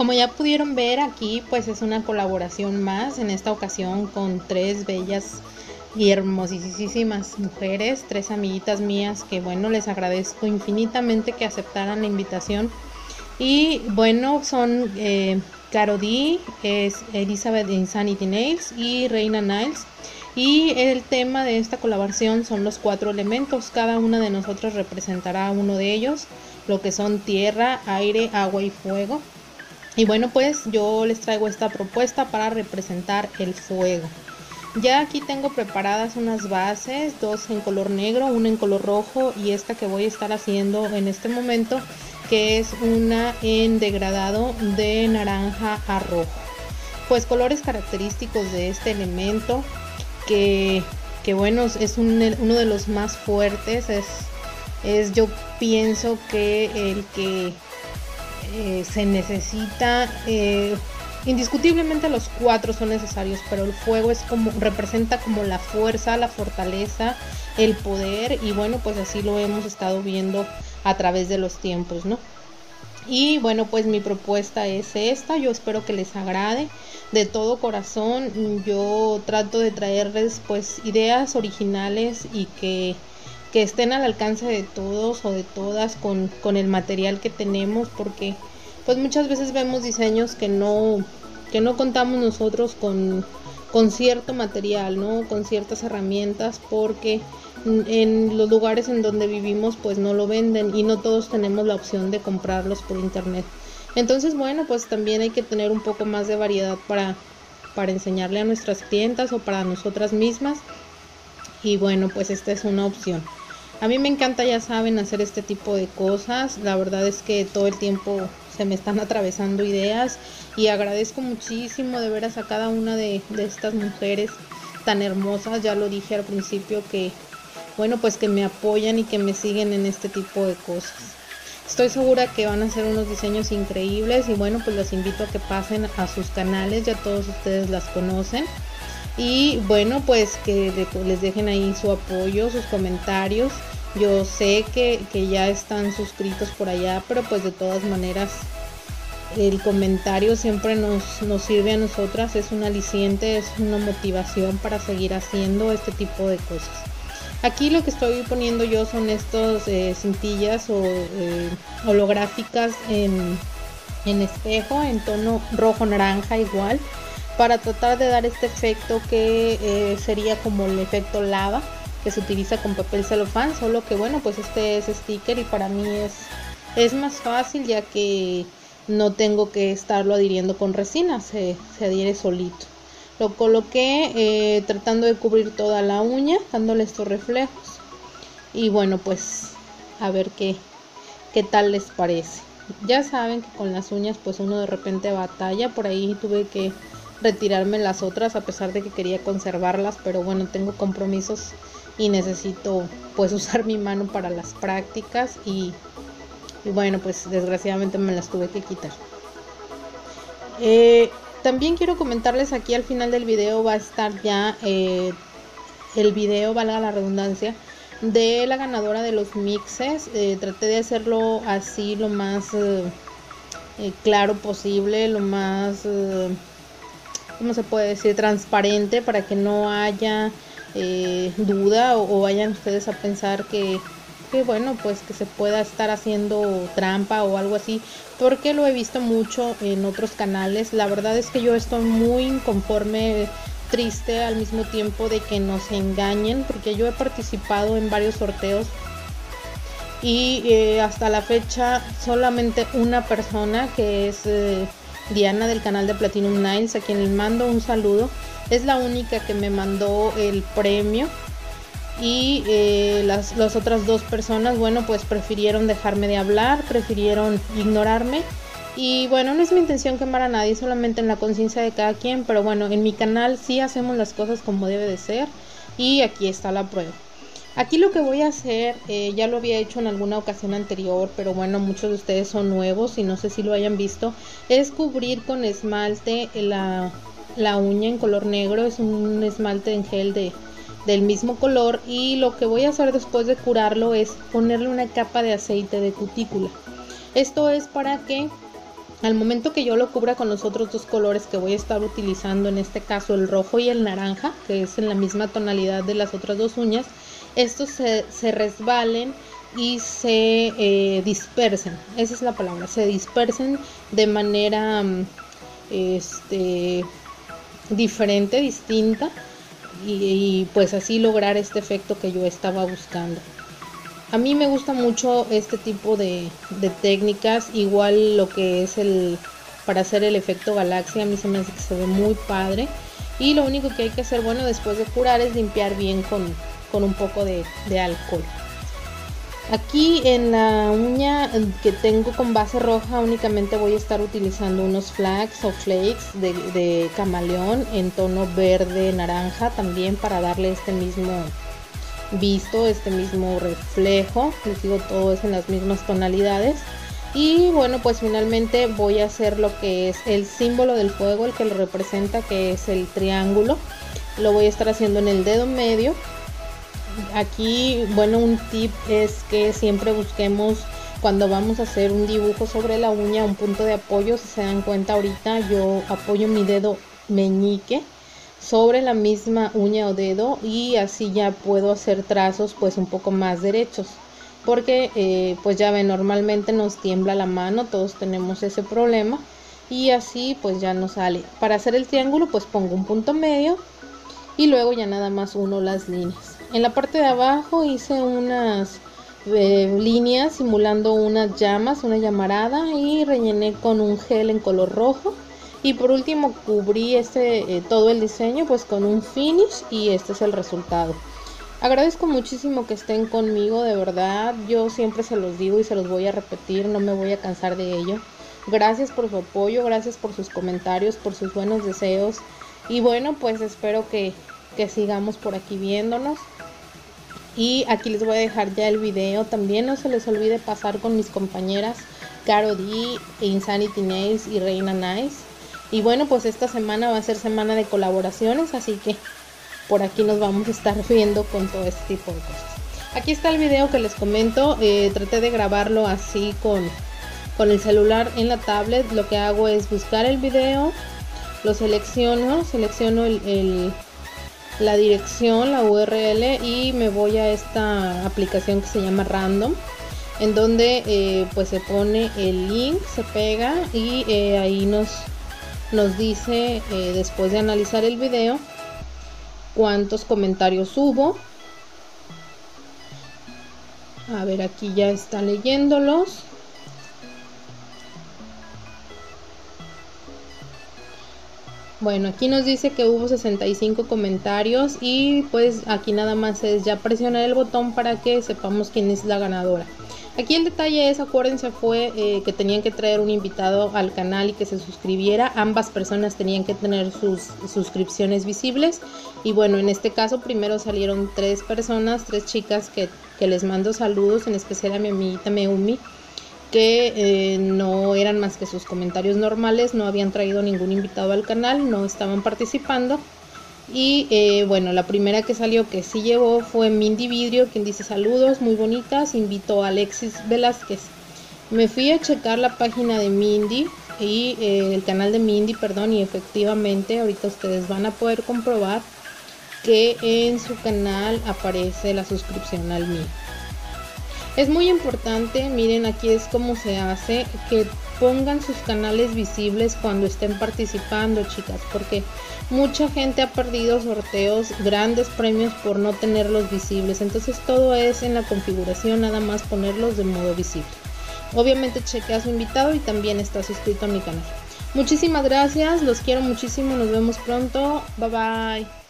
Como ya pudieron ver aquí, pues es una colaboración más, en esta ocasión con tres bellas y hermosísimas mujeres, tres amiguitas mías que bueno, les agradezco infinitamente que aceptaran la invitación. Y bueno, son Caro D, es Elizabeth Insanity Nails y Reina Niles. Y el tema de esta colaboración son los 4 elementos. Cada una de nosotros representará uno de ellos, lo que son tierra, aire, agua y fuego. Y bueno, pues yo les traigo esta propuesta para representar el fuego. Ya aquí tengo preparadas unas bases, dos en color negro, una en color rojo y esta que voy a estar haciendo en este momento, que es una en degradado de naranja a rojo. Pues colores característicos de este elemento que bueno, es uno de los más fuertes, es yo pienso que el que se necesita, indiscutiblemente los 4 son necesarios, pero el fuego es como, representa como la fuerza, la fortaleza, el poder, y bueno, pues así lo hemos estado viendo a través de los tiempos, ¿no? Y bueno, pues mi propuesta es esta, yo espero que les agrade de todo corazón. Yo trato de traerles pues ideas originales y que estén al alcance de todos o de todas con el material que tenemos, porque pues muchas veces vemos diseños que no contamos nosotros con cierto material, ¿no? Con ciertas herramientas, porque en los lugares en donde vivimos pues no lo venden y no todos tenemos la opción de comprarlos por internet. Entonces bueno, pues también hay que tener un poco más de variedad para enseñarle a nuestras clientas o para nosotras mismas. Y bueno, pues esta es una opción. A mí me encanta, ya saben, hacer este tipo de cosas. La verdad es que todo el tiempo se me están atravesando ideas y agradezco muchísimo de veras a cada una de estas mujeres tan hermosas. Ya lo dije al principio que bueno, pues que me apoyan y que me siguen en este tipo de cosas. Estoy segura que van a hacer unos diseños increíbles y bueno, pues los invito a que pasen a sus canales, ya todos ustedes las conocen. Y bueno, pues que les dejen ahí su apoyo, sus comentarios. Yo sé que ya están suscritos por allá, pero pues de todas maneras el comentario siempre nos sirve a nosotras, es un aliciente, es una motivación para seguir haciendo este tipo de cosas. Aquí lo que estoy poniendo yo son estos cintillas o holográficas en espejo, en tono rojo naranja igual, para tratar de dar este efecto que sería como el efecto lava que se utiliza con papel celofán, solo que bueno, pues este es sticker y para mí es más fácil, ya que no tengo que estarlo adhiriendo con resina, se adhiere solito. Lo coloqué tratando de cubrir toda la uña, dándole estos reflejos. Y bueno, pues a ver qué tal les parece. Ya saben que con las uñas pues uno de repente batalla. Por ahí tuve que retirarme las otras a pesar de que quería conservarlas. Pero bueno, tengo compromisos y necesito pues usar mi mano para las prácticas. Y bueno, pues desgraciadamente me las tuve que quitar. También quiero comentarles, aquí al final del video va a estar ya el video, valga la redundancia, de la ganadora de los mixes. Traté de hacerlo así lo más claro posible, lo más, ¿cómo se puede decir? Transparente, para que no haya duda o vayan ustedes a pensar que bueno, pues que se pueda estar haciendo trampa o algo así, porque lo he visto mucho en otros canales. La verdad es que yo estoy muy inconforme, triste al mismo tiempo de que nos engañen, porque yo he participado en varios sorteos y hasta la fecha solamente una persona, que es Diana del canal de Platinum Nails, a quien le mando un saludo, es la única que me mandó el premio. Y las otras 2 personas, bueno, pues prefirieron dejarme de hablar, prefirieron ignorarme. Y bueno, no es mi intención quemar a nadie, solamente en la conciencia de cada quien. Pero bueno, en mi canal sí hacemos las cosas como debe de ser. Y aquí está la prueba. Aquí lo que voy a hacer, ya lo había hecho en alguna ocasión anterior, pero bueno, muchos de ustedes son nuevos y no sé si lo hayan visto, es cubrir con esmalte la uña en color negro. Es un esmalte en gel del mismo color, y lo que voy a hacer después de curarlo es ponerle una capa de aceite de cutícula. Esto es para que Al momento que yo lo cubra con los otros dos colores que voy a estar utilizando, en este caso el rojo y el naranja, que es en la misma tonalidad de las otras dos uñas, estos se resbalen y se dispersen. Esa es la palabra, se dispersen de manera diferente, distinta, y pues así lograr este efecto que yo estaba buscando. A mí me gusta mucho este tipo de técnicas, igual lo que es para hacer el efecto galaxia, a mí se me hace que se ve muy padre. Y lo único que hay que hacer, bueno, después de curar es limpiar bien con un poco de alcohol. Aquí en la uña que tengo con base roja únicamente voy a estar utilizando unos flags o flakes de camaleón en tono verde naranja, también para darle este mismo visto, este mismo reflejo. Les digo, todo es en las mismas tonalidades. Y bueno, pues finalmente voy a hacer lo que es el símbolo del fuego, el que lo representa, que es el triángulo. Lo voy a estar haciendo en el dedo medio. Aquí, bueno, un tip es que siempre busquemos, cuando vamos a hacer un dibujo sobre la uña, un punto de apoyo. Si se dan cuenta, ahorita yo apoyo mi dedo meñique sobre la misma uña o dedo, y así ya puedo hacer trazos pues un poco más derechos, porque pues ya ven, normalmente nos tiembla la mano, todos tenemos ese problema, y así pues ya no sale. Para hacer el triángulo pues pongo un punto medio y luego ya nada más uno las líneas. En la parte de abajo hice unas líneas simulando unas llamas, una llamarada, y rellené con un gel en color rojo. Y por último cubrí todo el diseño pues con un finish, y este es el resultado. Agradezco muchísimo que estén conmigo, de verdad. Yo siempre se los digo y se los voy a repetir, no me voy a cansar de ello. Gracias por su apoyo, gracias por sus comentarios, por sus buenos deseos. Y bueno, pues espero que sigamos por aquí viéndonos. Y aquí les voy a dejar ya el video. También no se les olvide pasar con mis compañeras Caro D, Insanity Nails y Reina Nice. Y bueno, pues esta semana va a ser semana de colaboraciones, así que por aquí nos vamos a estar viendo con todo este tipo de cosas. Aquí está el video que les comento. Traté de grabarlo así con el celular en la tablet. Lo que hago es buscar el video, lo selecciono la dirección, la URL, y me voy a esta aplicación que se llama Random, en donde pues se pone el link, se pega, y ahí nos dice, después de analizar el video, cuántos comentarios hubo. A ver, aquí ya está leyéndolos. Bueno, aquí nos dice que hubo 65 comentarios, y pues aquí nada más es ya presionar el botón para que sepamos quién es la ganadora. Aquí el detalle es, acuérdense, fue que tenían que traer un invitado al canal y que se suscribiera. Ambas personas tenían que tener sus suscripciones visibles. Y bueno, en este caso primero salieron 3 personas, 3 chicas que les mando saludos, en especial a mi amiguita Meumi, que no eran más que sus comentarios normales, no habían traído ningún invitado al canal, no estaban participando. Y bueno, la primera que salió que sí llevó fue Mindy Vidrio, quien dice: saludos, muy bonitas, invito a Alexis Velázquez. Me fui a checar la página de Mindy y el canal de Mindy, perdón, y efectivamente ahorita ustedes van a poder comprobar que en su canal aparece la suscripción al mío. Es muy importante, miren, aquí es como se hace, que pongan sus canales visibles cuando estén participando, chicas, porque mucha gente ha perdido sorteos, grandes premios, por no tenerlos visibles. Entonces todo es en la configuración, nada más ponerlos de modo visible. Obviamente chequea a su invitado y también está suscrito a mi canal. Muchísimas gracias, los quiero muchísimo, nos vemos pronto, bye bye.